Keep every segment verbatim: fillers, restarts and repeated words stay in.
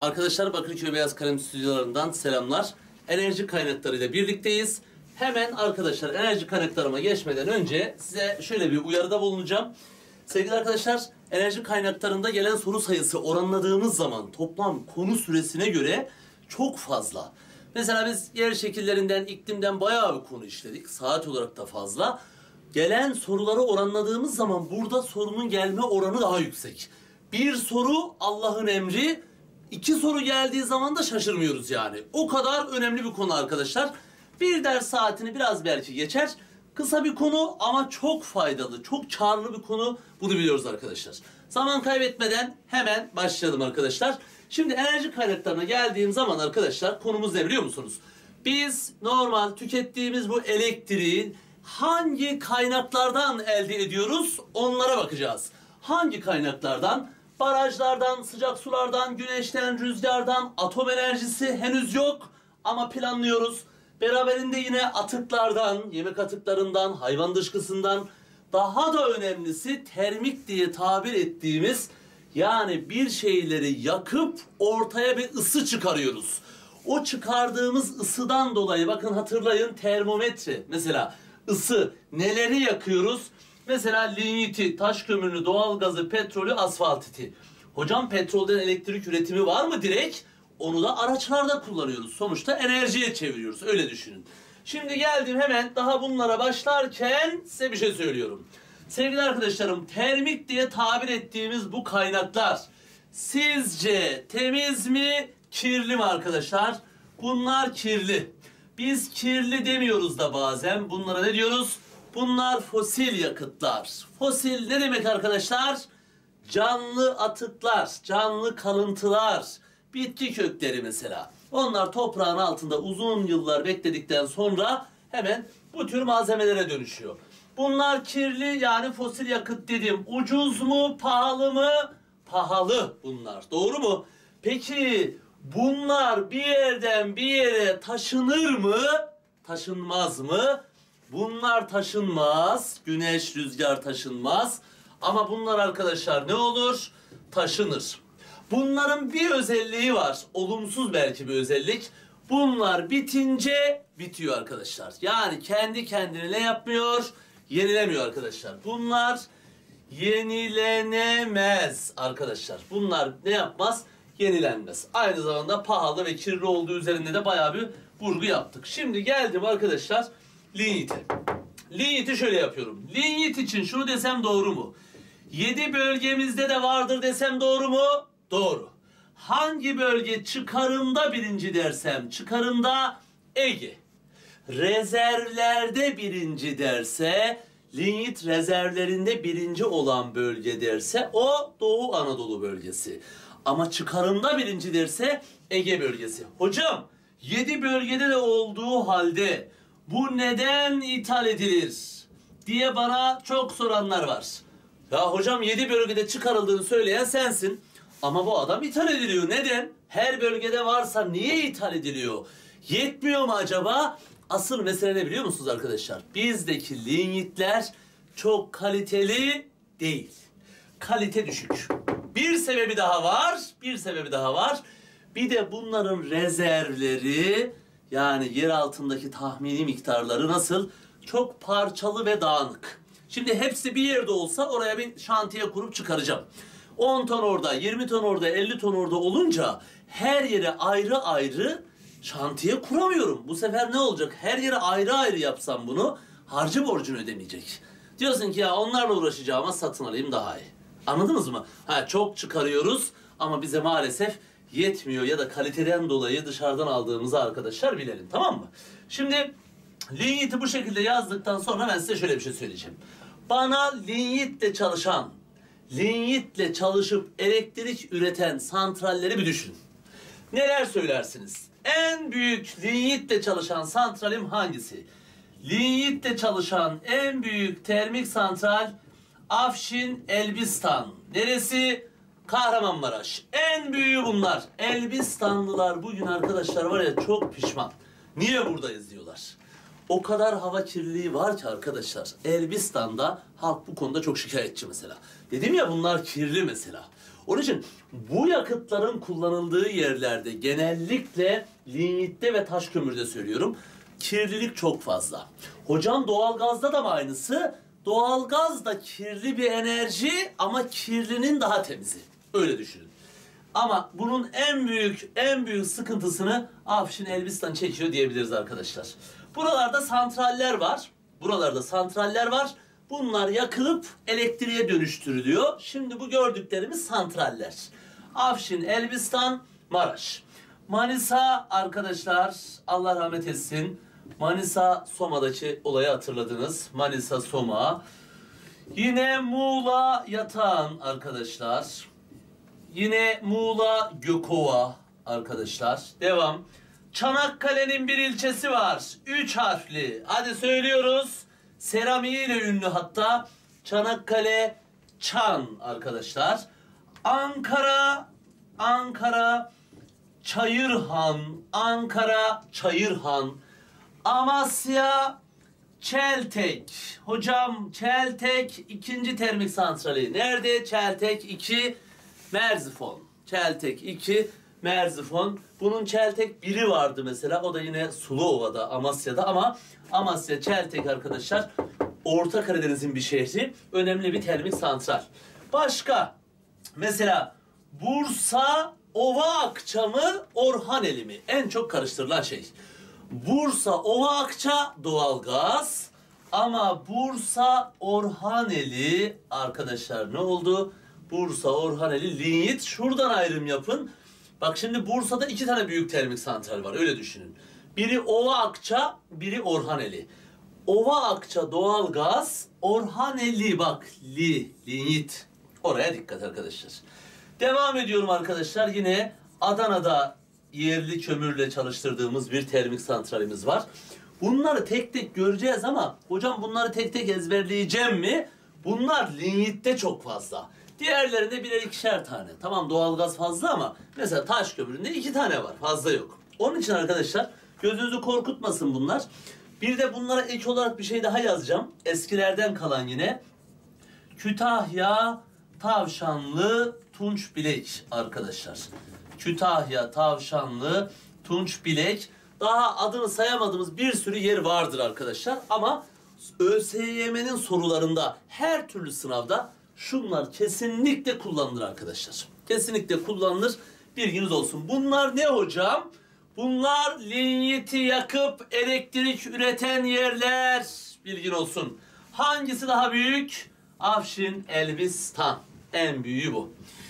Arkadaşlar Bakırköy Beyaz Kalem stüdyolarından selamlar. Enerji kaynaklarıyla birlikteyiz. Hemen arkadaşlar enerji kaynaklarıma geçmeden önce size şöyle bir uyarıda bulunacağım. Sevgili arkadaşlar, enerji kaynaklarında gelen soru sayısı oranladığımız zaman toplam konu süresine göre çok fazla. Mesela biz yer şekillerinden, iklimden bayağı bir konu işledik. Saat olarak da fazla. Gelen soruları oranladığımız zaman burada sorunun gelme oranı daha yüksek. Bir soru Allah'ın emri, iki soru geldiği zaman da şaşırmıyoruz yani. O kadar önemli bir konu arkadaşlar. Bir ders saatini biraz belki geçer. Kısa bir konu ama çok faydalı, çok karlı bir konu. Bunu biliyoruz arkadaşlar. Zaman kaybetmeden hemen başlayalım arkadaşlar. Şimdi enerji kaynaklarına geldiğim zaman arkadaşlar konumuz ne biliyor musunuz? Biz normal tükettiğimiz bu elektriği hangi kaynaklardan elde ediyoruz? Onlara bakacağız. Hangi kaynaklardan? Barajlardan, sıcak sulardan, güneşten, rüzgardan, atom enerjisi henüz yok ama planlıyoruz. Beraberinde yine atıklardan, yemek atıklarından, hayvan dışkısından, daha da önemlisi termik diye tabir ettiğimiz, yani bir şeyleri yakıp ortaya bir ısı çıkarıyoruz. O çıkardığımız ısıdan dolayı bakın hatırlayın, termometre mesela ısı, neleri yakıyoruz? Mesela linyiti, taş kömürünü, doğalgazı, petrolü, asfaltiti. Hocam petrolden elektrik üretimi var mı direkt? Onu da araçlarda kullanıyoruz. Sonuçta enerjiye çeviriyoruz. Öyle düşünün. Şimdi geldim hemen daha bunlara başlarken size bir şey söylüyorum. Sevgili arkadaşlarım, termik diye tabir ettiğimiz bu kaynaklar sizce temiz mi, kirli mi arkadaşlar? Bunlar kirli. Biz kirli demiyoruz da bazen. Bunlara ne diyoruz? Bunlar fosil yakıtlar. Fosil ne demek arkadaşlar? Canlı atıklar, canlı kalıntılar, bitki kökleri mesela. Onlar toprağın altında uzun yıllar bekledikten sonra hemen bu tür malzemelere dönüşüyor. Bunlar kirli, yani fosil yakıt dedim. Ucuz mu, pahalı mı? Pahalı bunlar. Doğru mu? Peki bunlar bir yerden bir yere taşınır mı? Taşınmaz mı? Bunlar taşınmaz. Güneş, rüzgar taşınmaz. Ama bunlar arkadaşlar ne olur? Taşınır. Bunların bir özelliği var. Olumsuz belki bir özellik. Bunlar bitince bitiyor arkadaşlar. Yani kendi kendine ne yapmıyor? Yenilemiyor arkadaşlar. Bunlar yenilenemez arkadaşlar. Bunlar ne yapmaz? Yenilenmez. Aynı zamanda pahalı ve kirli olduğu üzerinde de bayağı bir vurgu yaptık. Şimdi geldim arkadaşlar linyite. Linyiti şöyle yapıyorum. Linyit için şunu desem doğru mu? Yedi bölgemizde de vardır desem doğru mu? Doğru. Hangi bölge çıkarımda birinci dersem, çıkarımda Ege. Rezervlerde birinci derse, linyit rezervlerinde birinci olan bölge derse o Doğu Anadolu bölgesi. Ama çıkarımda birinci derse Ege bölgesi. Hocam yedi bölgede de olduğu halde bu neden ithal edilir diye bana çok soranlar var. Ya hocam yedi bölgede çıkarıldığını söyleyen sensin. Ama bu adam ithal ediliyor. Neden? Her bölgede varsa niye ithal ediliyor? Yetmiyor mu acaba? Asıl mesele ne biliyor musunuz arkadaşlar? Bizdeki linyitler çok kaliteli değil. Kalite düşük. Bir sebebi daha var. Bir sebebi daha var. Bir de bunların rezervleri, yani yer altındaki tahmini miktarları nasıl? Çok parçalı ve dağınık. Şimdi hepsi bir yerde olsa oraya bir şantiye kurup çıkaracağım. on ton orada, yirmi ton orada, elli ton orada olunca her yere ayrı ayrı şantiye kuramıyorum. Bu sefer ne olacak? Her yere ayrı ayrı yapsam bunu harcı borcunu ödemeyecek. Diyorsun ki ya onlarla uğraşacağıma satın alayım daha iyi. Anladınız mı? Ha, çok çıkarıyoruz ama bize maalesef yetmiyor ya da kaliteden dolayı dışarıdan aldığımızı arkadaşlar bilelim, tamam mı? Şimdi linyiti bu şekilde yazdıktan sonra ben size şöyle bir şey söyleyeceğim. Bana linyitle çalışan, linyitle çalışıp elektrik üreten santralleri bir düşünün. Neler söylersiniz? En büyük linyitle çalışan santralim hangisi? Linyitle çalışan en büyük termik santral Afşin Elbistan. Neresi? Kahramanmaraş. En büyüğü bunlar. Elbistanlılar bugün arkadaşlar var ya çok pişman. Niye buradayız diyorlar. O kadar hava kirliliği var ki arkadaşlar. Elbistan'da halk bu konuda çok şikayetçi mesela. Dedim ya bunlar kirli mesela. Onun için bu yakıtların kullanıldığı yerlerde genellikle lignitte ve taş kömürde söylüyorum. Kirlilik çok fazla. Hocam doğalgazda da mı aynısı? Doğalgaz da kirli bir enerji ama kirlinin daha temizi. Öyle düşünün. Ama bunun en büyük en büyük sıkıntısını Afşin Elbistan çekiyor diyebiliriz arkadaşlar. Buralarda santraller var. Buralarda santraller var. Bunlar yakılıp elektriğe dönüştürülüyor. Şimdi bu gördüklerimiz santraller. Afşin, Elbistan, Maraş. Manisa arkadaşlar Allah rahmet etsin. Manisa Soma'daki olayı hatırladınız. Manisa Soma. Yine Muğla Yatağan arkadaşlar. Yine Muğla Gökova arkadaşlar. Devam. Çanakkale'nin bir ilçesi var. Üç harfli. Hadi söylüyoruz. Seramiğiyle ünlü hatta. Çanakkale Çan arkadaşlar. Ankara Ankara Çayırhan. Ankara Çayırhan. Amasya Çeltek. Hocam Çeltek ikinci termik santrali. Nerede? Çeltek iki Merzifon. Çeltek iki Merzifon. Bunun Çeltek biri vardı mesela. O da yine Suluova'da, Amasya'da ama Amasya Çeltek arkadaşlar Orta Karadeniz'in bir şehri. Önemli bir termik santral. Başka mesela Bursa Ova Akça mı Orhaneli mi? En çok karıştırılan şey. Bursa Ova Akça doğalgaz ama Bursa Orhaneli arkadaşlar ne oldu? Bursa Orhaneli lignit. Şuradan ayrım yapın. Bak şimdi Bursa'da iki tane büyük termik santral var öyle düşünün. Biri Ova Akça, biri Orhaneli. Ova Akça doğalgaz, Orhaneli bak li, lignit. Oraya dikkat arkadaşlar. Devam ediyorum arkadaşlar. Yine Adana'da yerli kömürle çalıştırdığımız bir termik santralimiz var. Bunları tek tek göreceğiz ama hocam bunları tek tek ezberleyeceğim mi? Bunlar lignitte çok fazla. Diğerlerinde birer ikişer tane. Tamam doğalgaz fazla ama mesela taş kömüründe iki tane var. Fazla yok. Onun için arkadaşlar gözünüzü korkutmasın bunlar. Bir de bunlara ek olarak bir şey daha yazacağım. Eskilerden kalan yine. Kütahya, Tavşanlı, Tunçbilek arkadaşlar. Kütahya, Tavşanlı, Tunçbilek. Daha adını sayamadığımız bir sürü yer vardır arkadaşlar. Ama ÖSYM'nin sorularında her türlü sınavda şunlar kesinlikle kullanılır arkadaşlar. Kesinlikle kullanılır. Bilginiz olsun. Bunlar ne hocam? Bunlar ligniti yakıp elektrik üreten yerler. Bilgin olsun. Hangisi daha büyük? Afşin Elbistan. En büyüğü bu.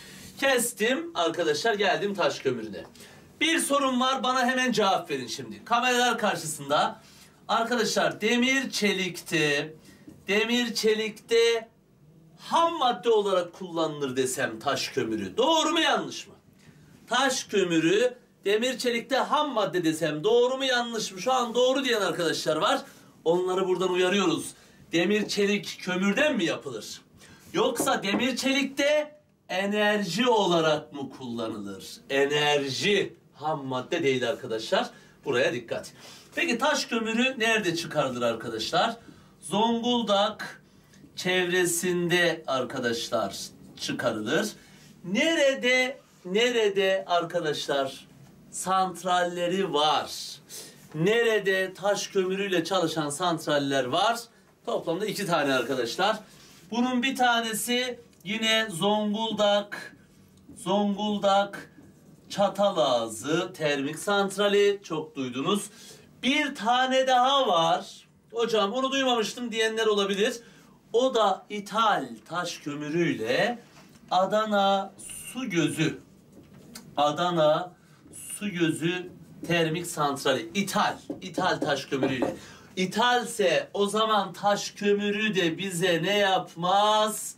Kestim arkadaşlar geldim taş kömürüne. Bir sorun var bana hemen cevap verin şimdi. Kameralar karşısında. Arkadaşlar demir çelikte demir çelikte ham madde olarak kullanılır desem taş kömürü. Doğru mu yanlış mı? Taş kömürü demir çelikte ham madde desem doğru mu yanlış mı? Şu an doğru diyen arkadaşlar var. Onları buradan uyarıyoruz. Demir çelik kömürden mi yapılır? Yoksa demir çelikte enerji olarak mı kullanılır? Enerji ham madde değil arkadaşlar. Buraya dikkat. Peki taş kömürü nerede çıkarılır arkadaşlar? Zonguldak çevresinde arkadaşlar çıkarılır. Nerede nerede arkadaşlar santralleri var? Nerede taş kömürüyle çalışan santraller var? Toplamda iki tane arkadaşlar. Bunun bir tanesi yine Zonguldak Zonguldak Çatalazı termik santrali çok duydunuz. Bir tane daha var. Hocam onu duymamıştım diyenler olabilir. O da ithal taş kömürüyle Adana Su Gözü. Adana Su Gözü termik santrali. İthal. İthal taş kömürüyle. İthalse o zaman taş kömürü de bize ne yapmaz?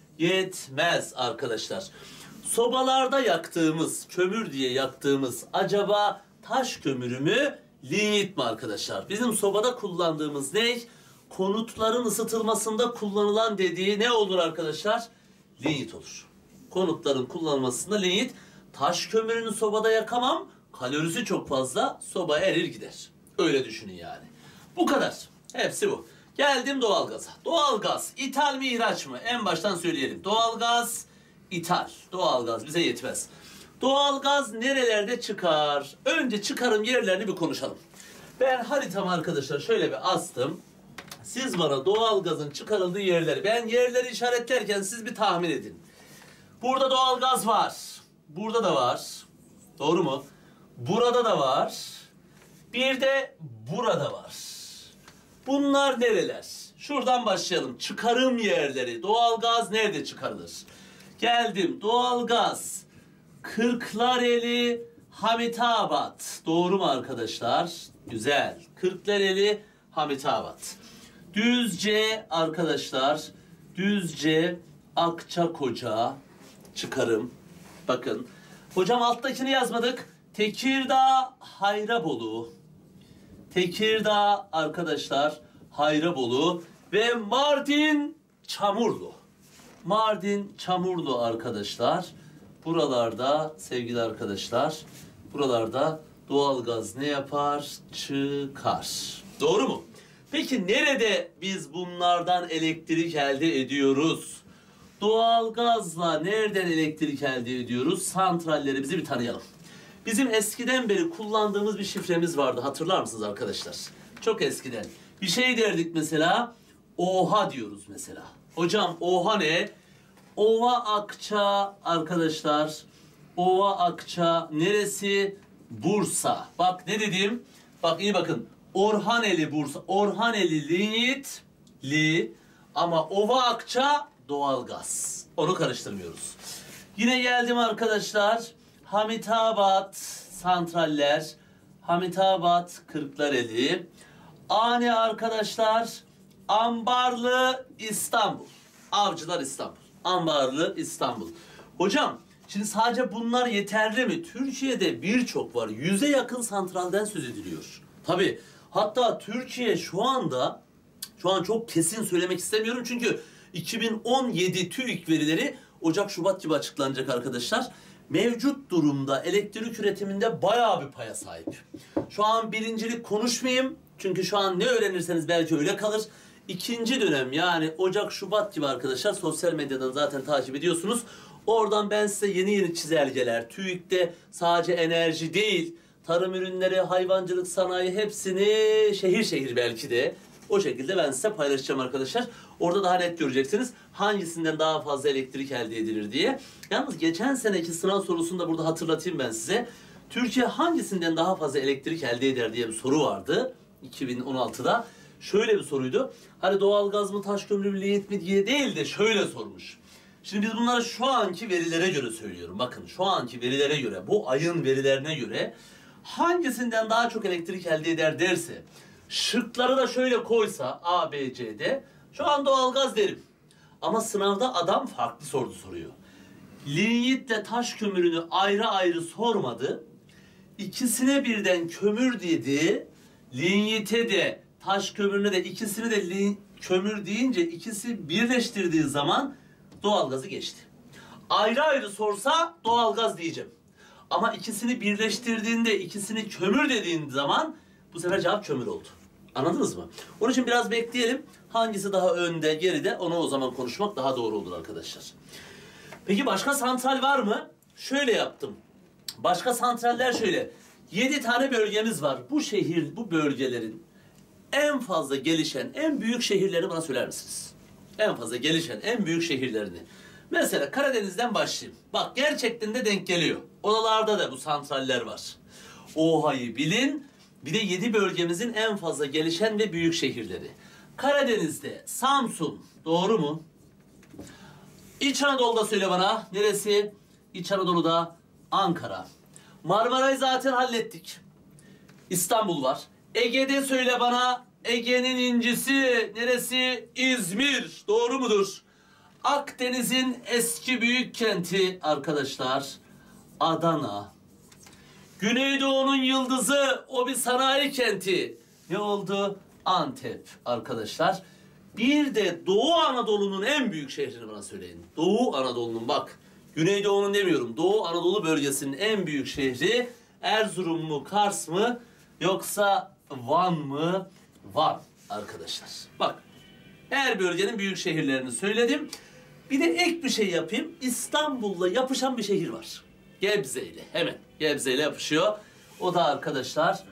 Yetmez arkadaşlar. Sobalarda yaktığımız, kömür diye yaktığımız acaba taş kömürü mü, lignit mi arkadaşlar? Bizim sobada kullandığımız ne? Konutların ısıtılmasında kullanılan dediği ne olur arkadaşlar? Lignit olur. Konutların kullanılmasında lignit. Taş kömürünü sobada yakamam. Kalorisi çok fazla. Soba erir gider. Öyle düşünün yani. Bu kadar. Hepsi bu. Geldim doğalgaza. Doğalgaz ithal mi ihraç mı? En baştan söyleyelim. Doğalgaz ithal. Doğalgaz bize yetmez. Doğalgaz nerelerde çıkar? Önce çıkarım yerlerini bir konuşalım. Ben haritamı arkadaşlar şöyle bir astım. Siz bana doğalgazın çıkarıldığı yerleri, ben yerleri işaretlerken siz bir tahmin edin. Burada doğalgaz var. Burada da var. Doğru mu? Burada da var. Bir de burada var. Bunlar nereler? Şuradan başlayalım. Çıkarım yerleri. Doğalgaz nerede çıkarılır? Geldim. Doğalgaz. Kırklareli, Hamitabat. Doğru mu arkadaşlar? Güzel. Kırklareli, Hamitabat. Düzce arkadaşlar. Düzce, Akçakoca. Çıkarım. Bakın. Hocam alttakini yazmadık. Tekirdağ, Hayrabolu. Tekirdağ arkadaşlar, Hayrabolu ve Mardin, Çamurlu. Mardin, Çamurlu arkadaşlar. Buralarda sevgili arkadaşlar, buralarda doğalgaz ne yapar? Çıkar. Doğru mu? Peki nerede biz bunlardan elektrik elde ediyoruz? Doğalgazla nereden elektrik elde ediyoruz? Santrallerimizi bir tanıyalım. Bizim eskiden beri kullandığımız bir şifremiz vardı. Hatırlar mısınız arkadaşlar? Çok eskiden. Bir şey derdik mesela. Oha diyoruz mesela. Hocam oha ne? Ova Akça arkadaşlar. Ova Akça neresi? Bursa. Bak ne dedim? Bak iyi bakın. Orhaneli Bursa. Orhaneli linyitli ama Ova Akça doğalgaz. Onu karıştırmıyoruz. Yine geldim arkadaşlar. Hamitabat santraller. Hamitabat Kırklareli. Ani arkadaşlar. Ambarlı İstanbul. Avcılar İstanbul. Ambarlı İstanbul. Hocam şimdi sadece bunlar yeterli mi? Türkiye'de birçok var. Yüze yakın santralden söz ediliyor. Tabii. Hatta Türkiye şu anda, şu an çok kesin söylemek istemiyorum çünkü iki bin on yedi TÜİK verileri Ocak-Şubat gibi açıklanacak arkadaşlar. Mevcut durumda elektrik üretiminde bayağı bir paya sahip. Şu an birincilik konuşmayayım. Çünkü şu an ne öğrenirseniz belki öyle kalır. İkinci dönem yani Ocak-Şubat gibi arkadaşlar sosyal medyadan zaten takip ediyorsunuz. Oradan ben size yeni yeni çizelgeler, TÜİK'te sadece enerji değil, tarım ürünleri, hayvancılık, sanayi hepsini şehir şehir belki de o şekilde ben size paylaşacağım arkadaşlar. Orada daha net göreceksiniz hangisinden daha fazla elektrik elde edilir diye. Yalnız geçen seneki sınav sorusunu da burada hatırlatayım ben size. Türkiye hangisinden daha fazla elektrik elde eder diye bir soru vardı iki bin on altıda. Şöyle bir soruydu. Hani doğalgaz mı, taş kömürü mü, linyit mi diye değil de şöyle sormuş. Şimdi biz bunları şu anki verilere göre söylüyorum. Bakın şu anki verilere göre, bu ayın verilerine göre hangisinden daha çok elektrik elde eder derse, şıkları da şöyle koysa A, B, C'de şu an doğalgaz derim. Ama sınavda adam farklı sordu soruyor. Linyitle taş kömürünü ayrı ayrı sormadı. İkisine birden kömür dedi. Linyite de taş kömürüne de ikisini de lin, kömür deyince ikisi birleştirdiği zaman doğalgazı geçti. Ayrı ayrı sorsa doğalgaz diyeceğim. Ama ikisini birleştirdiğinde, ikisini kömür dediğin zaman bu sefer cevap kömür oldu. Anladınız mı? Onun için biraz bekleyelim. Hangisi daha önde, geride onu o zaman konuşmak daha doğru olur arkadaşlar. Peki başka santral var mı? Şöyle yaptım. Başka santraller şöyle. yedi tane bölgemiz var. Bu şehir, bu bölgelerin en fazla gelişen, en büyük şehirlerini bana söyler misiniz? En fazla gelişen, en büyük şehirlerini. Mesela Karadeniz'den başlayayım. Bak gerçekten de denk geliyor. Oralarda da bu santraller var. Oha'yı bilin. Bir de yedi bölgemizin en fazla gelişen ve büyük şehirleri. Karadeniz'de Samsun. Doğru mu? İç Anadolu'da söyle bana. Neresi? İç Anadolu'da Ankara. Marmara'yı zaten hallettik. İstanbul var. Ege'de söyle bana. Ege'nin incisi neresi? İzmir. Doğru mudur? Akdeniz'in eski büyük kenti arkadaşlar Adana. Güneydoğu'nun yıldızı o bir sanayi kenti. Ne oldu? Antep arkadaşlar. Bir de Doğu Anadolu'nun en büyük şehrini bana söyleyin. Doğu Anadolu'nun bak. Güneydoğu'nun demiyorum. Doğu Anadolu bölgesinin en büyük şehri Erzurum mu, Kars mı yoksa Van mı? Van arkadaşlar. Bak her bölgenin büyük şehirlerini söyledim. Bir de ek bir şey yapayım. İstanbul'la yapışan bir şehir var. Gebze ile. Hemen Gebze ile yapışıyor. O da arkadaşlar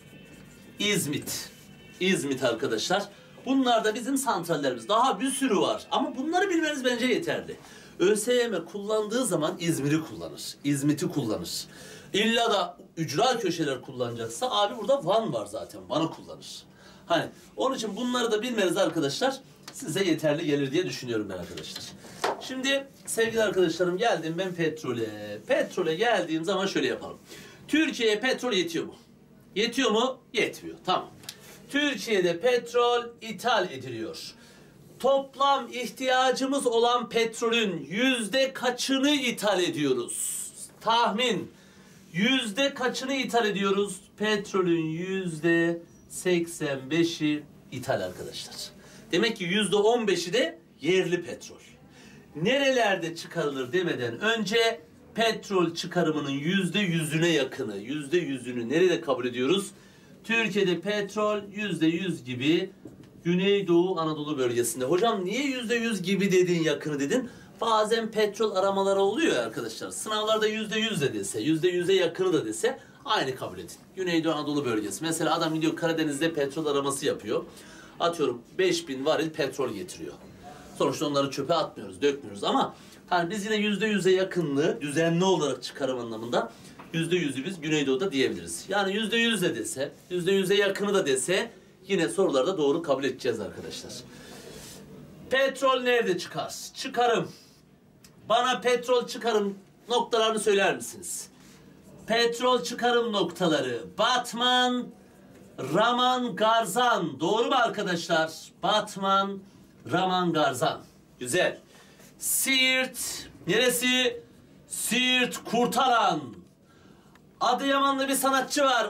İzmit. İzmit arkadaşlar. Bunlar da bizim santrallerimiz. Daha bir sürü var. Ama bunları bilmeniz bence yeterli. ÖSYM kullandığı zaman İzmir'i kullanır. İzmit'i kullanır. İlla da ücra köşeler kullanacaksa abi burada Van var zaten. Van'ı kullanır. Hani onun için bunları da bilmeniz arkadaşlar size yeterli gelir diye düşünüyorum ben arkadaşlar. Şimdi sevgili arkadaşlarım geldim ben petrole. Petrole geldiğim zaman şöyle yapalım. Türkiye'ye petrol yetiyor mu? Yetiyor mu? Yetmiyor. Tamam. Türkiye'de petrol ithal ediliyor. Toplam ihtiyacımız olan petrolün yüzde kaçını ithal ediyoruz? Tahmin. Yüzde kaçını ithal ediyoruz? Petrolün yüzde seksen beşi ithal arkadaşlar. Demek ki yüzde on beşi de yerli petrol. Nerelerde çıkarılır demeden önce petrol çıkarımının yüzde yüzüne yakını, yüzde yüzünü nerede kabul ediyoruz? Türkiye'de petrol yüzde yüz gibi Güneydoğu Anadolu bölgesinde. Hocam niye yüzde yüz gibi dedin, yakını dedin? Bazen petrol aramaları oluyor ya arkadaşlar. Sınavlarda yüzde yüz de dese, yüzde yüze yakını da dese aynı kabul edin. Güneydoğu Anadolu bölgesi. Mesela adam gidiyor Karadeniz'de petrol araması yapıyor. Atıyorum beş bin varil petrol getiriyor. Sonuçta onları çöpe atmıyoruz, dökmüyoruz ama hani biz yine yüzde yüze yakınlığı düzenli olarak çıkarım anlamında yüzde yüzü biz Güneydoğu'da diyebiliriz. Yani yüzde yüz de dese, yüzde yüze yakını da dese yine sorularda doğru kabul edeceğiz arkadaşlar. Petrol nerede çıkar? Çıkarım. Bana petrol çıkarım noktalarını söyler misiniz? Petrol çıkarım noktaları. Batman, Raman, Garzan. Doğru mu arkadaşlar? Batman, Raman, Garzan. Güzel. Siirt. Neresi? Siirt, Kurtaran. Adıyamanlı bir sanatçı var.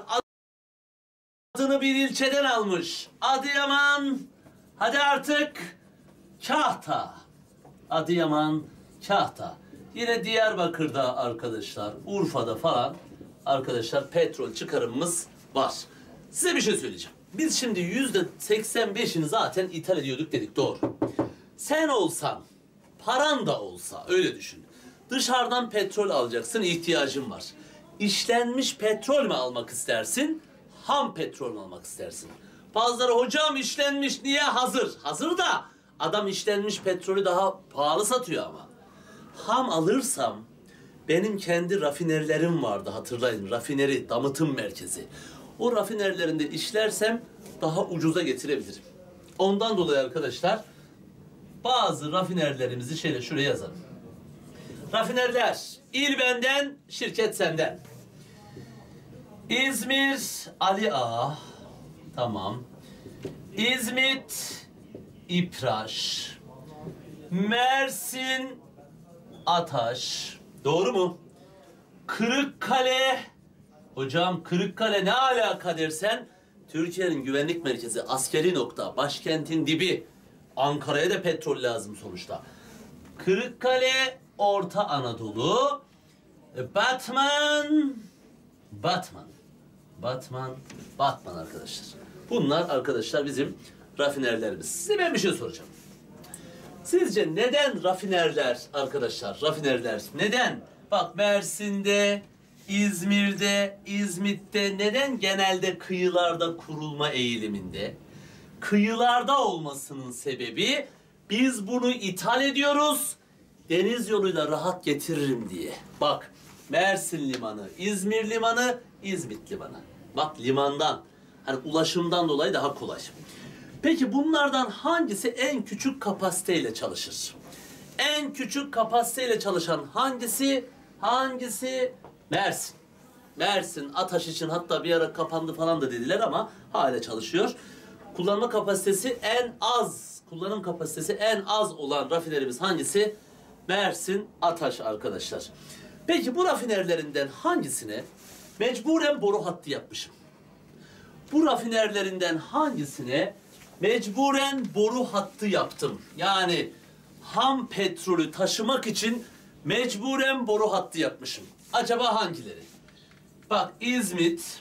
Adını bir ilçeden almış. Adıyaman. Hadi artık. Kahta. Adıyaman, Kahta. Yine Diyarbakır'da arkadaşlar, Urfa'da falan arkadaşlar petrol çıkarımımız var. Size bir şey söyleyeceğim. Biz şimdi yüzde seksen beşini zaten ithal ediyorduk dedik, doğru. Sen olsan, paran da olsa öyle düşün. Dışarıdan petrol alacaksın, ihtiyacın var. İşlenmiş petrol mü almak istersin, ham petrol mü almak istersin? Bazıları hocam işlenmiş niye hazır? Hazır da adam işlenmiş petrolü daha pahalı satıyor ama. Ham alırsam benim kendi rafinerilerim vardı, hatırlayın, rafineri, damıtım merkezi. O rafinerilerinde işlersem daha ucuza getirebilirim. Ondan dolayı arkadaşlar bazı rafinerilerimizi şöyle şuraya yazalım. Rafinerler, il benden, şirket senden. İzmir, Ali Ağa, tamam. İzmit, İpraş. Mersin, Ataş. Doğru mu? Kırıkkale. Hocam Kırıkkale ne alaka dersen, Türkiye'nin güvenlik merkezi, askeri nokta, başkentin dibi. Ankara'ya da petrol lazım sonuçta. Kırıkkale, Orta Anadolu. Batman. Batman. Batman. Batman arkadaşlar. Bunlar arkadaşlar bizim rafinerlerimiz. Size ben bir şey soracağım. Sizce neden rafinerler arkadaşlar? Rafinerler neden? Bak Mersin'de, İzmir'de, İzmit'te neden genelde kıyılarda kurulma eğiliminde? Kıyılarda olmasının sebebi biz bunu ithal ediyoruz. Deniz yoluyla rahat getiririm diye. Bak Mersin limanı, İzmir limanı, İzmit limanı. Bak limandan, hani ulaşımdan dolayı daha kolay. Peki bunlardan hangisi en küçük kapasiteyle çalışır? En küçük kapasiteyle çalışan hangisi? Hangisi? Mersin. Mersin, Ataş için hatta bir ara kapandı falan da dediler ama hala çalışıyor. Kullanma kapasitesi en az, kullanım kapasitesi en az olan rafinerimiz hangisi? Mersin, Ataş arkadaşlar. Peki bu rafinerlerinden hangisine mecburen boru hattı yapmışım? Bu rafinerlerinden hangisine mecburen boru hattı yaptım? Yani ham petrolü taşımak için mecburen boru hattı yapmışım. Acaba hangileri? Bak İzmit,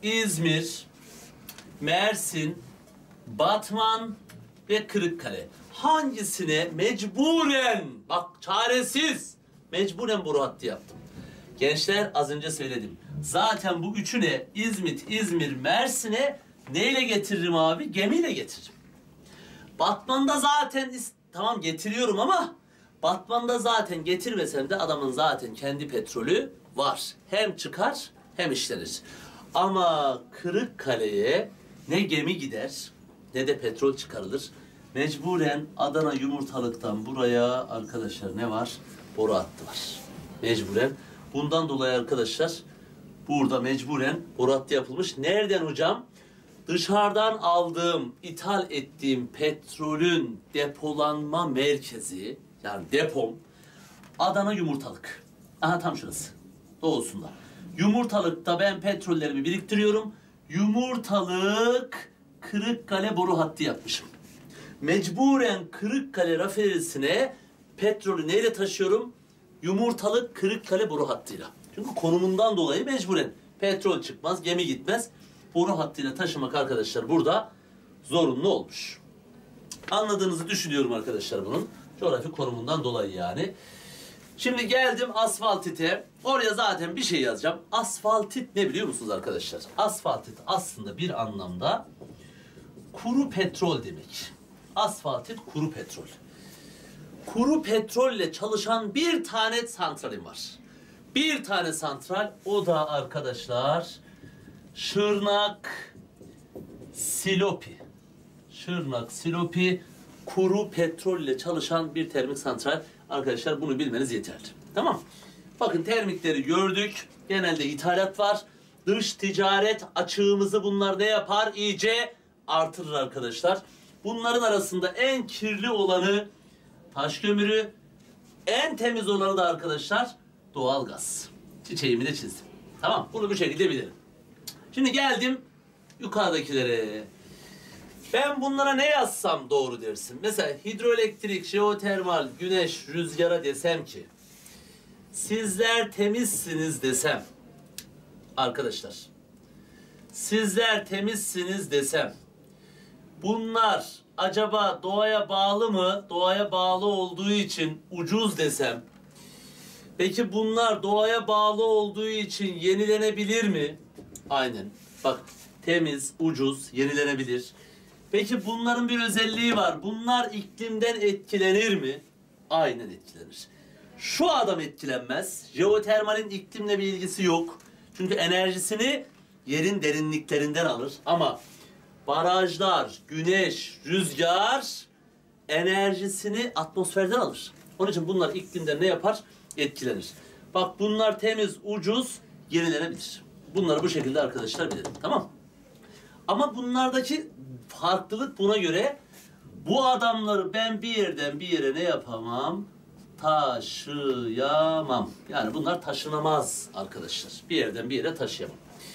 İzmir, Mersin, Batman ve Kırıkkale. hangisine mecburen, bak çaresiz, mecburen boru hattı yaptım? Gençler az önce söyledim. Zaten bu üçüne İzmit, İzmir, Mersin'e neyle getiririm abi? Gemiyle getiririm. Batman'da zaten tamam getiriyorum ama Batman'da zaten getirmesem de adamın zaten kendi petrolü var. Hem çıkar hem işlenir. Ama Kırıkkale'ye ne gemi gider ne de petrol çıkarılır. Mecburen Adana Yumurtalık'tan buraya arkadaşlar ne var? Boru hattı var. Mecburen. Bundan dolayı arkadaşlar burada mecburen boru hattı yapılmış. Nereden hocam? Dışarıdan aldığım, ithal ettiğim petrolün depolanma merkezi, yani depom, Adana Yumurtalık. Aha tam şurası. Doğusunda. Yumurtalık'ta ben petrollerimi biriktiriyorum. Yumurtalık Kırıkkale boru hattı yapmışım. Mecburen Kırıkkale rafinerisine petrolü neyle taşıyorum? Yumurtalık Kırıkkale boru hattıyla. Çünkü konumundan dolayı mecburen petrol çıkmaz, gemi gitmez. Boru hattıyla taşımak arkadaşlar burada zorunlu olmuş. Anladığınızı düşünüyorum arkadaşlar bunun. Coğrafi konumundan dolayı yani. Şimdi geldim asfaltite. Oraya zaten bir şey yazacağım. Asfaltit ne biliyor musunuz arkadaşlar? Asfaltit aslında bir anlamda kuru petrol demek. Asfaltit kuru petrol. Kuru petrolle çalışan bir tane santralim var. Bir tane santral, o da arkadaşlar Şırnak Silopi. Şırnak Silopi kuru petrolle çalışan bir termik santral. Arkadaşlar bunu bilmeniz yeterli. Tamam. Bakın termikleri gördük. Genelde ithalat var. Dış ticaret açığımızı bunlar ne yapar? İyice artırır arkadaşlar. Bunların arasında en kirli olanı taş kömürü, en temiz olanı da arkadaşlar doğalgaz. Çiçeğimi de çizdim. Tamam, bunu bu şekilde bilelim. Şimdi geldim yukarıdakilere. Ben bunlara ne yazsam doğru dersin? Mesela hidroelektrik, jeotermal, güneş, rüzgara desem ki sizler temizsiniz desem arkadaşlar, sizler temizsiniz desem bunlar acaba doğaya bağlı mı? Doğaya bağlı olduğu için ucuz desem. Peki bunlar doğaya bağlı olduğu için yenilenebilir mi? Aynen. Bak temiz, ucuz, yenilenebilir. Peki bunların bir özelliği var. Bunlar iklimden etkilenir mi? Aynen etkilenir. Şu adam etkilenmez. Jeotermalin iklimle bir ilgisi yok. Çünkü enerjisini yerin derinliklerinden alır. Ama barajlar, güneş, rüzgar enerjisini atmosferden alır. Onun için bunlar iklimden ne yapar? Etkilenir. Bak bunlar temiz, ucuz, yenilenebilir. Bunları bu şekilde arkadaşlar bilelim. Tamam. Ama bunlardaki farklılık buna göre bu adamları ben bir yerden bir yere ne yapamam? Taşıyamam. Yani bunlar taşınamaz arkadaşlar. Bir yerden bir yere taşıyamam.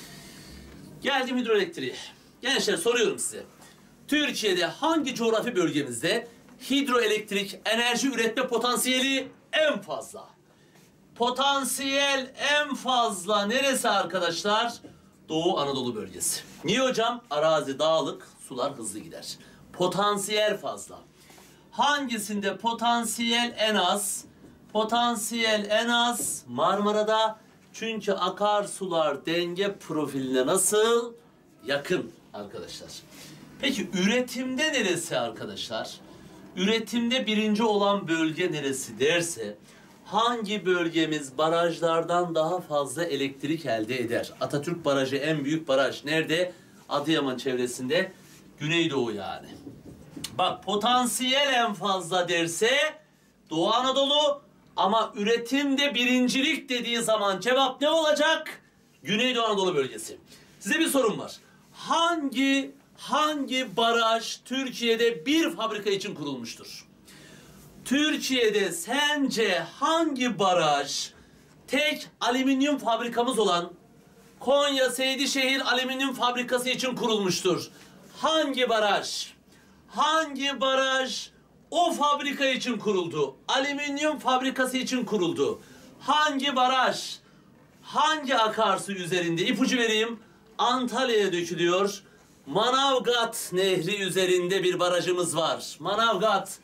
Geldim hidroelektriğe. Gençler soruyorum size. Türkiye'de hangi coğrafi bölgemizde hidroelektrik enerji üretme potansiyeli en fazla? Potansiyel en fazla neresi arkadaşlar? Doğu Anadolu bölgesi. Niye hocam? Arazi dağlık, sular hızlı gider. Potansiyel fazla. Hangisinde potansiyel en az? Potansiyel en az Marmara'da. Çünkü akarsular denge profiline nasıl? Yakın arkadaşlar. Peki üretimde neresi arkadaşlar? Üretimde birinci olan bölge neresi derse hangi bölgemiz barajlardan daha fazla elektrik elde eder? Atatürk Barajı en büyük baraj. Nerede? Adıyaman çevresinde. Güneydoğu yani. Bak potansiyel en fazla derse Doğu Anadolu ama üretimde birincilik dediği zaman cevap ne olacak? Güneydoğu Anadolu bölgesi. Size bir sorum var. Hangi hangi baraj Türkiye'de bir fabrika için kurulmuştur? Türkiye'de sence hangi baraj tek alüminyum fabrikamız olan Konya Seydişehir Alüminyum Fabrikası için kurulmuştur? Hangi baraj? Hangi baraj o fabrika için kuruldu? Alüminyum fabrikası için kuruldu. Hangi baraj? Hangi akarsu üzerinde? İpucu vereyim. Antalya'ya dökülüyor. Manavgat Nehri üzerinde bir barajımız var. Manavgat.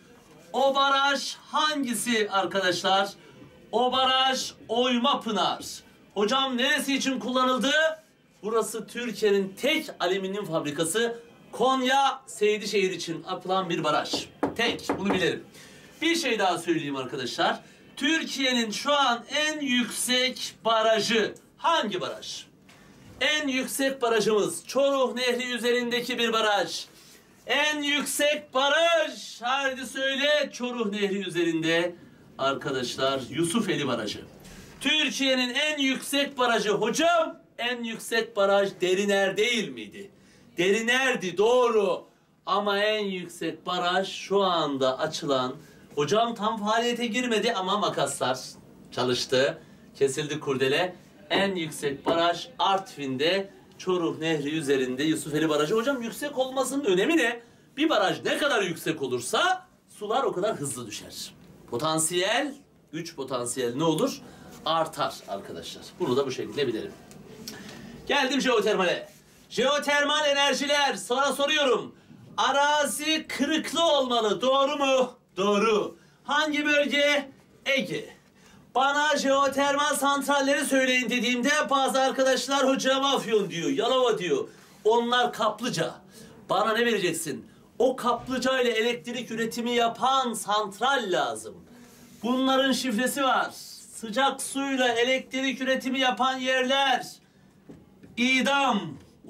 O baraj hangisi arkadaşlar? O baraj Oymapınar. Hocam neresi için kullanıldı? Burası Türkiye'nin tek alüminyum fabrikası. Konya Seydişehir için yapılan bir baraj. Tek, bunu bilelim. Bir şey daha söyleyeyim arkadaşlar. Türkiye'nin şu an en yüksek barajı hangi baraj? En yüksek barajımız Çoruh Nehri üzerindeki bir baraj. En yüksek baraj, haydi söyle, Çoruh Nehri üzerinde arkadaşlar Yusufeli Barajı. Türkiye'nin en yüksek barajı hocam, en yüksek baraj Deriner değil miydi? Deriner'di, doğru. Ama en yüksek baraj şu anda açılan, hocam tam faaliyete girmedi ama makaslar çalıştı, kesildi kurdele. En yüksek baraj Artvin'de Çoruh Nehri üzerinde Yusufeli Barajı. Hocam yüksek olmasının önemi ne? Bir baraj ne kadar yüksek olursa sular o kadar hızlı düşer. Potansiyel, güç potansiyel ne olur? Artar arkadaşlar. Bunu da bu şekilde bilelim. Geldim jeotermale. Jeotermal enerjiler. Sana soruyorum. Arazi kırıklı olmalı. Doğru mu? Doğru. Hangi bölge? Ege. Bana jeotermal santralleri söyleyin dediğimde bazı arkadaşlar hocam Afyon diyor, Yalova diyor. Onlar kaplıca. Bana ne vereceksin? O kaplıca ile elektrik üretimi yapan santral lazım. Bunların şifresi var. Sıcak suyla elektrik üretimi yapan yerler. İdam.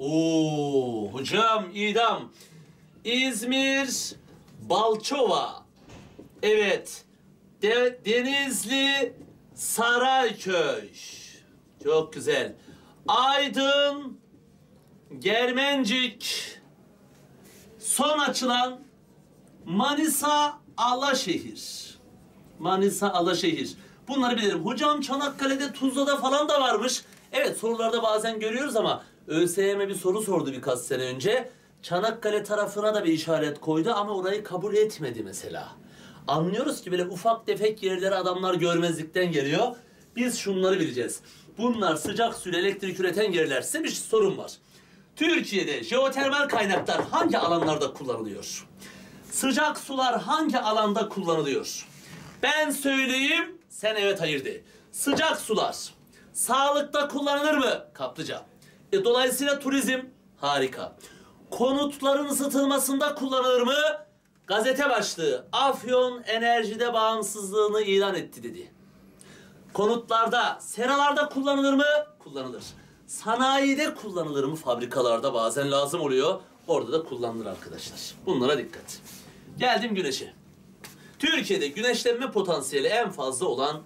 Oo hocam İdam. İzmir, Balçova. Evet. De Denizli, Sarayköy. Çok güzel. Aydın, Germencik. Son açılan Manisa, Alaşehir. Manisa, Alaşehir. Bunları bilirim. Hocam Çanakkale'de, Tuzla'da falan da varmış. Evet, sorularda bazen görüyoruz ama ÖSYM bir soru sordu birkaç sene önce. Çanakkale tarafına da bir işaret koydu ama orayı kabul etmedi mesela. Anlıyoruz ki böyle ufak tefek yerlere adamlar görmezlikten geliyor. Biz şunları bileceğiz. Bunlar sıcak suyla elektrik üreten yerlerse bir sorun var. Türkiye'de jeotermal kaynaklar hangi alanlarda kullanılıyor? Sıcak sular hangi alanda kullanılıyor? Ben söyleyeyim, sen evet hayır de. Sıcak sular sağlıkta kullanılır mı? Kaplıca. E, dolayısıyla turizm harika. Konutların ısıtılmasında kullanılır mı? Gazete başlığı. Afyon enerjide bağımsızlığını ilan etti dedi. Konutlarda, seralarda kullanılır mı? Kullanılır. Sanayide kullanılır mı? Fabrikalarda bazen lazım oluyor. Orada da kullanılır arkadaşlar. Bunlara dikkat. Geldim güneşe. Türkiye'de güneşlenme potansiyeli en fazla olan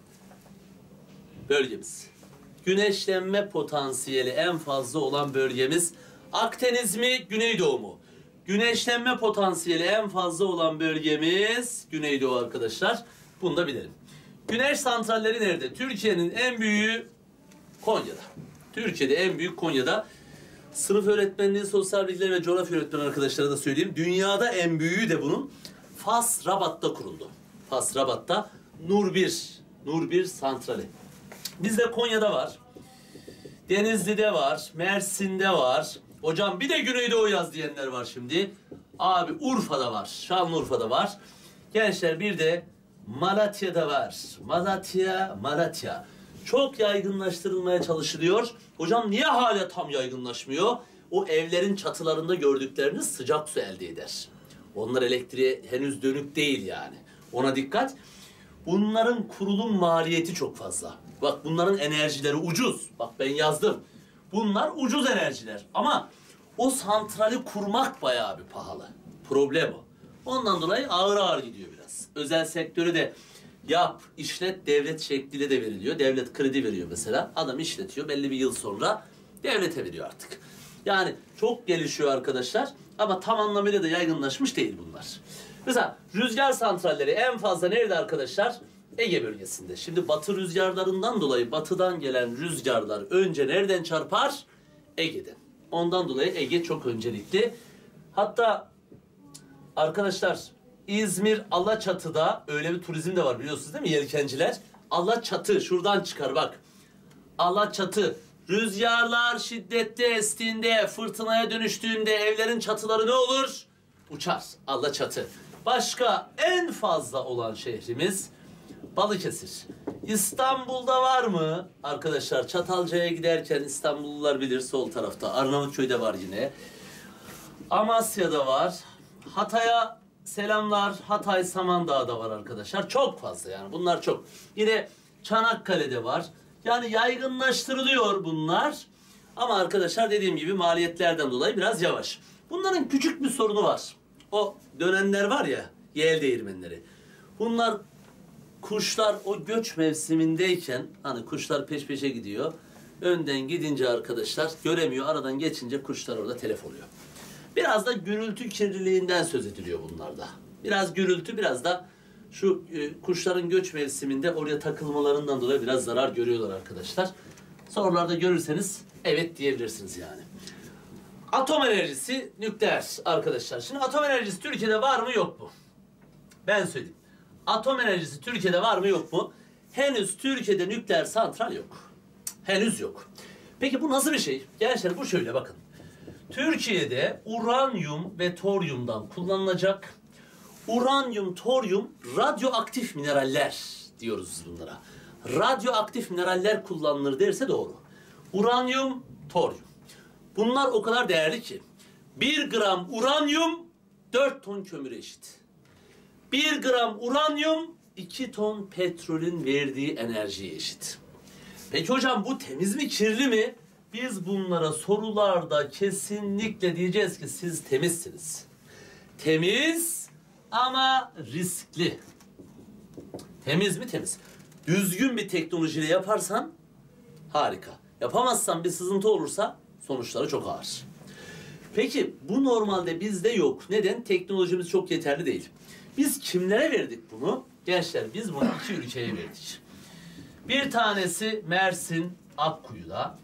bölgemiz. Güneşlenme potansiyeli en fazla olan bölgemiz Akdeniz mi, Güneydoğu mu? Güneşlenme potansiyeli en fazla olan bölgemiz Güneydoğu arkadaşlar. Bunu da bilelim. Güneş santralleri nerede? Türkiye'nin en büyüğü Konya'da. Türkiye'de en büyük Konya'da. Sınıf öğretmenliği, sosyal bilgiler ve coğrafya öğretmeni arkadaşlara da söyleyeyim. Dünyada en büyüğü de bunun Fas Rabat'ta kuruldu. Fas Rabat'ta Nur bir, Nur bir santrali. Bizde Konya'da var. Denizli'de var. Mersin'de var. Hocam bir de Güneydoğu yaz diyenler var şimdi. Abi Urfa'da var. Şanlıurfa'da var. Gençler bir de Malatya'da var. Malatya, Malatya. Çok yaygınlaştırılmaya çalışılıyor. Hocam niye hala tam yaygınlaşmıyor? O evlerin çatılarında gördükleriniz sıcak su elde eder. Onlar elektriğe henüz dönük değil yani. Ona dikkat. Bunların kurulum maliyeti çok fazla. Bak bunların enerjileri ucuz. Bak ben yazdım. Bunlar ucuz enerjiler. Ama o santrali kurmak bayağı bir pahalı. Problem o. Ondan dolayı ağır ağır gidiyor biraz. Özel sektörü de yap, işlet, devlet şekliyle de veriliyor. Devlet kredi veriyor mesela. Adam işletiyor. Belli bir yıl sonra devlete veriyor artık. Yani çok gelişiyor arkadaşlar. Ama tam anlamıyla da yaygınlaşmış değil bunlar. Mesela rüzgar santralleri en fazla nerede arkadaşlar? Ege bölgesinde. Şimdi batı rüzgarlarından dolayı batıdan gelen rüzgarlar önce nereden çarpar? Ege'den. Ondan dolayı Ege çok öncelikli. Hatta arkadaşlar İzmir Alaçatı'da öyle bir turizm de var biliyorsunuz değil mi yelkenciler? Alaçatı şuradan çıkar bak. Alaçatı. Rüzgarlar şiddetli estiğinde, fırtınaya dönüştüğünde evlerin çatıları ne olur? Uçar. Alaçatı. Başka en fazla olan şehrimiz Balıkesir. İstanbul'da var mı? Arkadaşlar Çatalca'ya giderken İstanbullular bilir, sol tarafta. Arnavutköy'de var yine. Amasya'da var. Hatay'a selamlar. Hatay Samandağ'da var arkadaşlar. Çok fazla yani, bunlar çok. Yine Çanakkale'de var. Yani yaygınlaştırılıyor bunlar. Ama arkadaşlar dediğim gibi maliyetlerden dolayı biraz yavaş. Bunların küçük bir sorunu var. O dönenler var ya, yel değirmenleri. Bunlar kuşlar o göç mevsimindeyken, hani kuşlar peş peşe gidiyor. Önden gidince arkadaşlar göremiyor. Aradan geçince kuşlar orada telef oluyor. Biraz da gürültü kirliliğinden söz ediliyor bunlarda. Biraz gürültü, biraz da şu e, kuşların göç mevsiminde oraya takılmalarından dolayı biraz zarar görüyorlar arkadaşlar. Sorularda görürseniz evet diyebilirsiniz yani. Atom enerjisi, nükleer arkadaşlar. Şimdi atom enerjisi Türkiye'de var mı yok mu? Ben söyleyeyim. Atom enerjisi Türkiye'de var mı yok mu? Henüz Türkiye'de nükleer santral yok. Henüz yok. Peki bu nasıl bir şey? Gençler bu şöyle bakın. Türkiye'de uranyum ve toryumdan kullanılacak. Uranyum, toryum radyoaktif mineraller diyoruz bunlara. Radyoaktif mineraller kullanılır derse doğru. Uranyum, toryum. Bunlar o kadar değerli ki bir gram uranyum dört ton kömüre eşit. bir gram uranyum iki ton petrolün verdiği enerjiye eşit. Peki hocam bu temiz mi, kirli mi? Biz bunlara sorularda kesinlikle diyeceğiz ki siz temizsiniz. Temiz ama riskli. Temiz mi? Temiz. Düzgün bir teknolojiyle yaparsan harika. Yapamazsan bir sızıntı olursa sonuçları çok ağır. Peki bu normalde bizde yok. Neden? Teknolojimiz çok yeterli değil. Biz kimlere verdik bunu? Gençler biz bunu iki ülkeye verdik. Bir tanesi Mersin Akkuyu'da.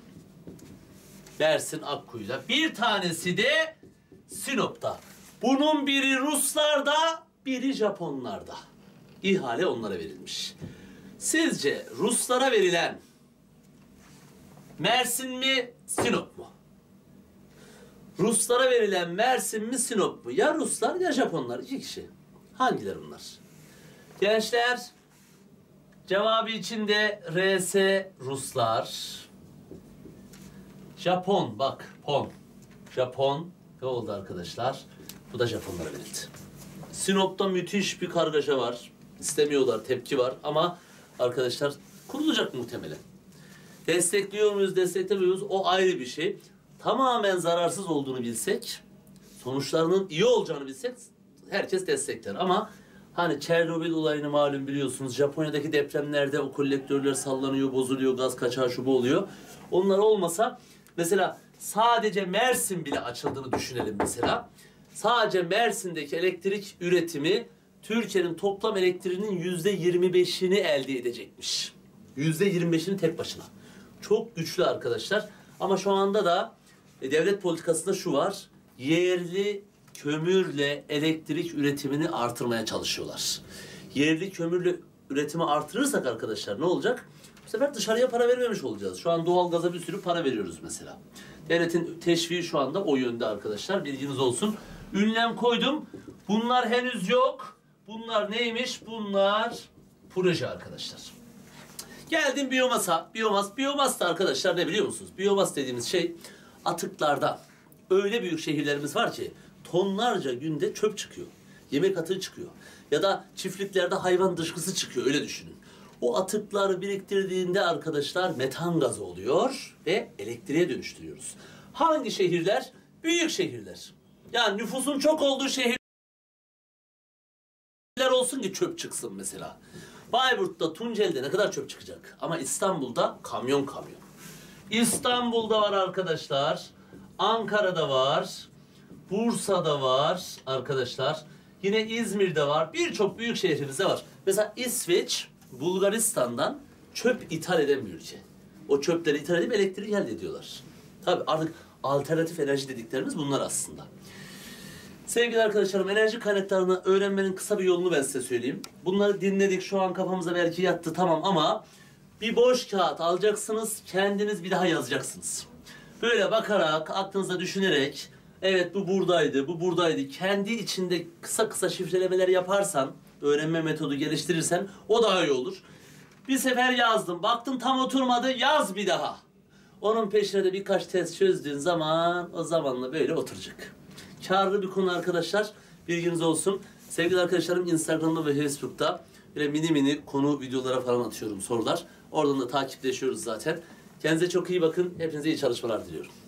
Mersin Akkuyu'da. Bir tanesi de Sinop'ta. Bunun biri Ruslarda, biri Japonlarda. İhale onlara verilmiş. Sizce Ruslara verilen Mersin mi, Sinop mu? Ruslara verilen Mersin mi, Sinop mu? Ya Ruslar ya Japonlar. İki kişi. Hangileri bunlar? Gençler, cevabı içinde R S Ruslar. Japon, bak, pon. Japon, ne oldu arkadaşlar? Bu da Japonlara verildi. Sinop'ta müthiş bir kargaşa var. İstemiyorlar, tepki var ama arkadaşlar kurulacak muhtemelen. Destekliyor muyuz, desteklemiyoruz, o ayrı bir şey. Tamamen zararsız olduğunu bilsek, sonuçlarının iyi olacağını bilsek herkes destekler. Ama hani Çernobil olayını malum biliyorsunuz. Japonya'daki depremlerde o kolektörler sallanıyor, bozuluyor, gaz kaçağı şu bu oluyor. Onlar olmasa mesela sadece Mersin bile açıldığını düşünelim mesela. Sadece Mersin'deki elektrik üretimi Türkiye'nin toplam elektriğinin yüzde yirmi beşini elde edecekmiş. Yüzde yirmi beşini tek başına. Çok güçlü arkadaşlar. Ama şu anda da e, devlet politikasında şu var. Yerli kömürle elektrik üretimini artırmaya çalışıyorlar. Yerli kömürle üretimi artırırsak arkadaşlar ne olacak? Bu sefer dışarıya para vermemiş olacağız. Şu an doğalgaza bir sürü para veriyoruz mesela. Devletin teşviği şu anda o yönde arkadaşlar. Bilginiz olsun. Ünlem koydum. Bunlar henüz yok. Bunlar neymiş? Bunlar proje arkadaşlar. Geldim biyomasa. Biyomas. Biyomas da arkadaşlar ne biliyor musunuz? Biyomas dediğimiz şey atıklarda. Öyle büyük şehirlerimiz var ki tonlarca günde çöp çıkıyor. Yemek atığı çıkıyor. Ya da çiftliklerde hayvan dışkısı çıkıyor. Öyle düşünün. O atıkları biriktirdiğinde arkadaşlar metan gazı oluyor ve elektriğe dönüştürüyoruz. Hangi şehirler? Büyük şehirler. Yani nüfusun çok olduğu şehirler olsun ki çöp çıksın mesela. Bayburt'ta, Tunceli'de ne kadar çöp çıkacak? Ama İstanbul'da kamyon kamyon. İstanbul'da var arkadaşlar. Ankara'da var. Bursa'da var arkadaşlar. Yine İzmir'de var. Birçok büyük şehrimizde var. Mesela İsveç, Bulgaristan'dan çöp ithal eden bir ülke. O çöpleri ithal edip elektriği elde ediyorlar. Tabii artık alternatif enerji dediklerimiz bunlar aslında. Sevgili arkadaşlarım, enerji kaynaklarını öğrenmenin kısa bir yolunu ben size söyleyeyim. Bunları dinledik, şu an kafamıza belki yattı, tamam, ama bir boş kağıt alacaksınız, kendiniz bir daha yazacaksınız. Böyle bakarak, aklınıza düşünerek, Evet bu buradaydı, bu buradaydı. Kendi içinde kısa kısa şifrelemeler yaparsan, öğrenme metodu geliştirirsen o daha iyi olur. Bir sefer yazdım, baktın tam oturmadı, yaz bir daha. Onun peşine de birkaç test çözdüğün zaman o zamanla böyle oturacak. Karlı bir konu arkadaşlar, bilginiz olsun. Sevgili arkadaşlarım Instagram'da ve Facebook'ta böyle mini mini konu videolara falan atıyorum sorular. Oradan da takipleşiyoruz zaten. Kendinize çok iyi bakın, hepinize iyi çalışmalar diliyorum.